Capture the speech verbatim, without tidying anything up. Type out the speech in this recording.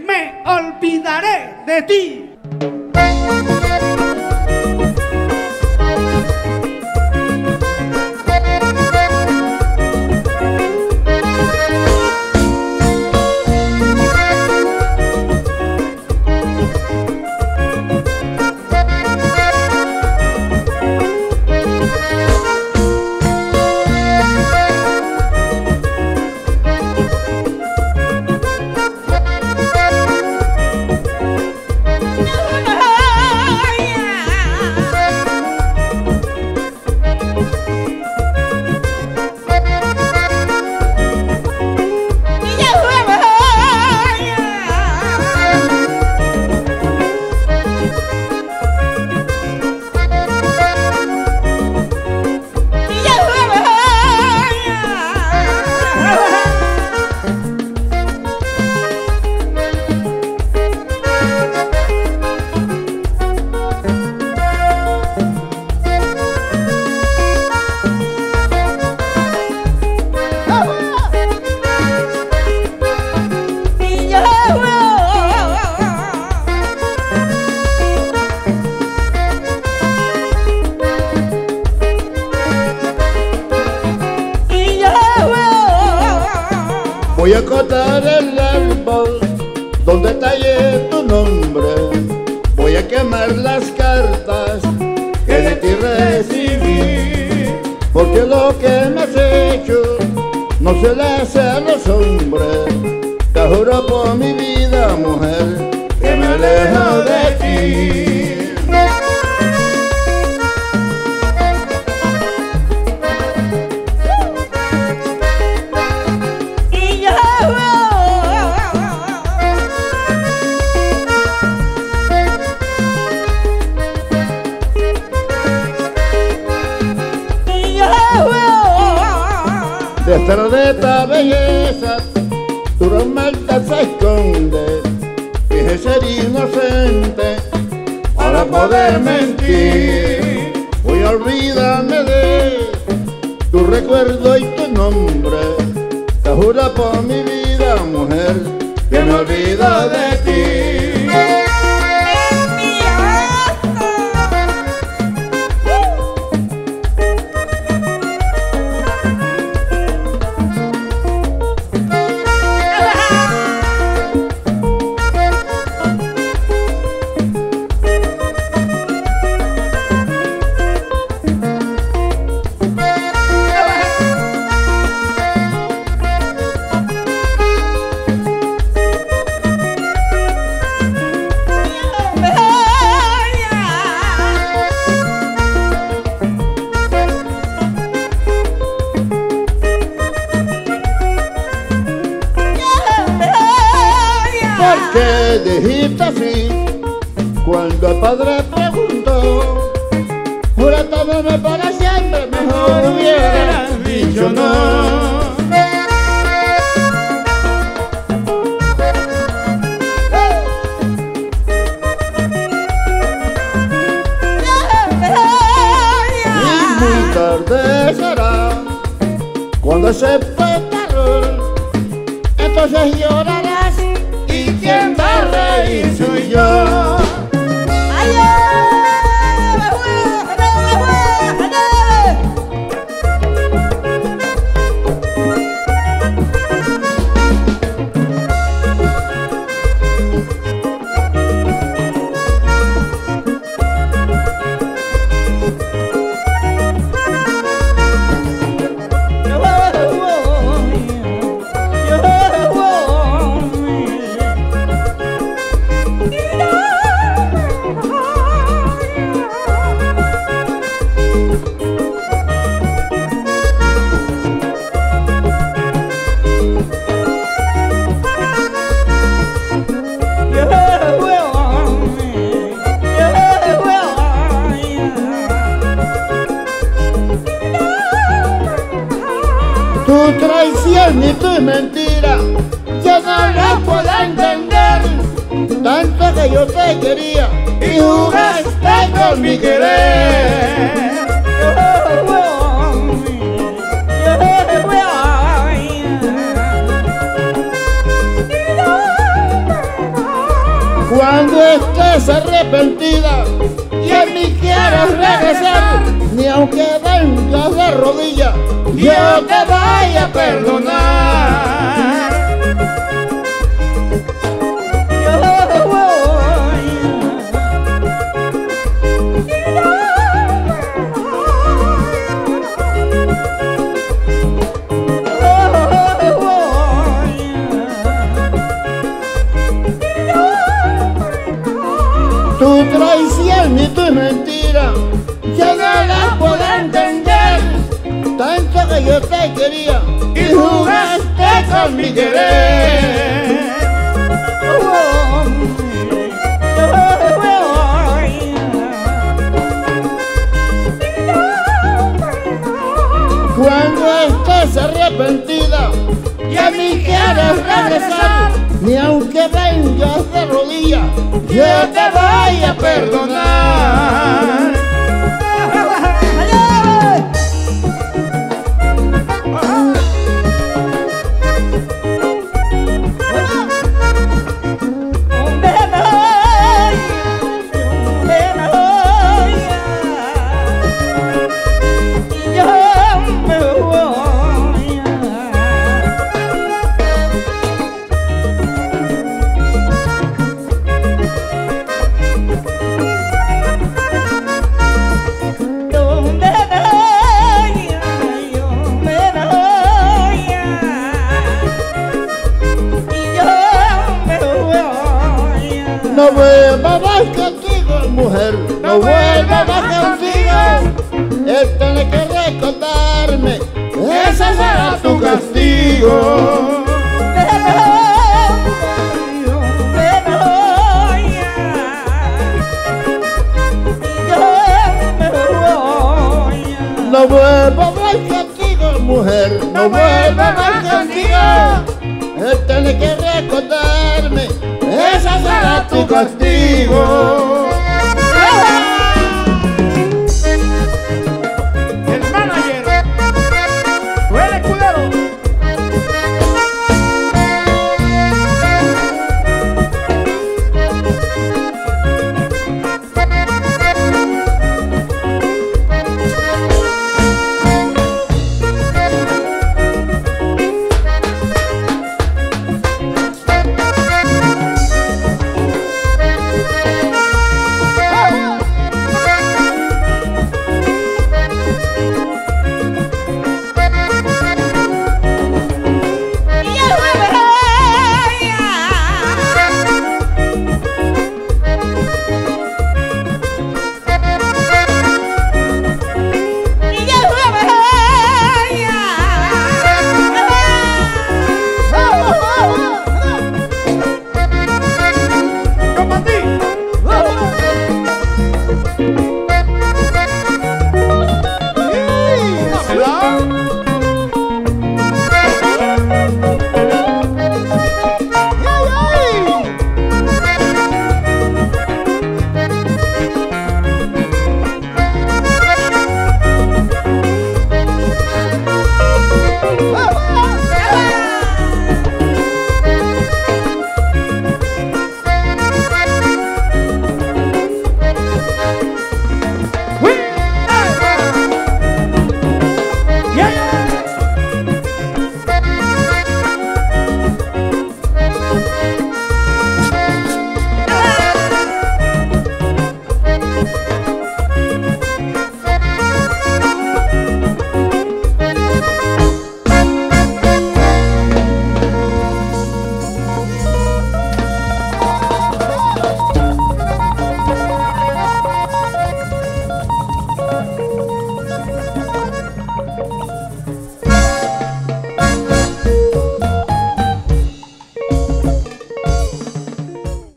me olvidaré de ti. Voy a cortar el árbol donde tallé tu nombre. Voy a quemar las cartas que de ti recibí, porque lo que me has hecho no se le hace a los hombres. Te juro por mi vida, mujer, que me alejo de ti. Detrás de esta belleza, tu romance se esconde. Dije ser inocente para poder mentir. Voy a olvidarme de tu recuerdo y tu nombre. Te juro por mi vida, mujer, que me olvido de ti. ¿Qué dijiste así cuando el padre preguntó? Juratándome para siempre, mejor hubieras dicho no. Y muy tarde será cuando sepa el terror, entonces llorarás. ¿Quién va a reír? Soy yo. Tu traición y tu mentira yo no la puedo entender. Tanto que yo te quería y jugaste con mi querer. Cuando estés arrepentida y a mí quieras regresar, ni aunque vengas de rodillas, yo te voy a perdonar. Tu traición y tu mentira yo no la puedo entender. Tanto que yo te quería y jugaste con mi querer. Cuando estés arrepentida y a mí quieres regresar, ni aunque vengas de rodillas, yo te voy a perdonar. No vuelva más contigo, mujer, no vuelva más contigo. Él tiene que recordarme, ese será tu castigo. No vuelva más contigo, mujer, no vuelva más contigo. Él tiene que recordarme, ese será tu castigo.